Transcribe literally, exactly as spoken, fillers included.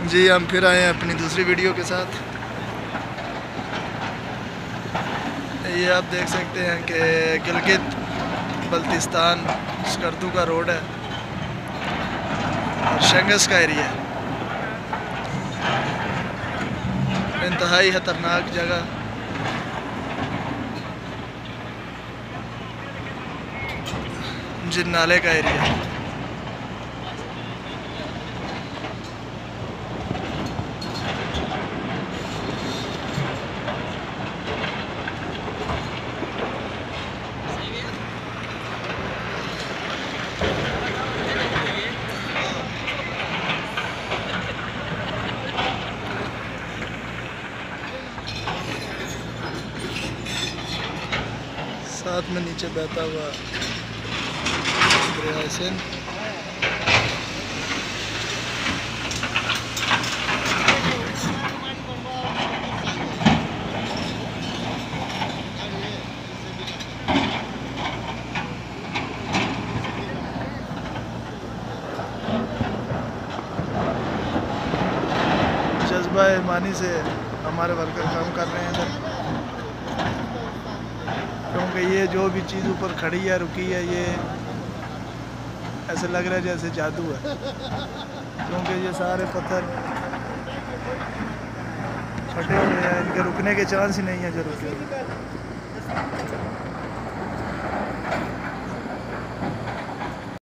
जी हम फिर आए हैं अपनी दूसरी वीडियो के साथ। ये आप देख सकते हैं कि गिलगित बल्तिस्तान स्कर्दू का रोड है और शंगस का एरिया है। इंतहाई ख़तरनाक जगह। जिन नाले का एरिया है। साथ में नीचे बहता हुआ दरिया सिंध। जज्बा ईमानी से हमारे वर्कर काम कर रहे हैं इधर, क्योंकि ये जो भी चीज़ ऊपर खड़ी है रुकी है, ये ऐसे लग रहा है जैसे जादू है, क्योंकि ये सारे पत्थर फटे हुए हैं, इनके रुकने के चांस ही नहीं है जो रुके।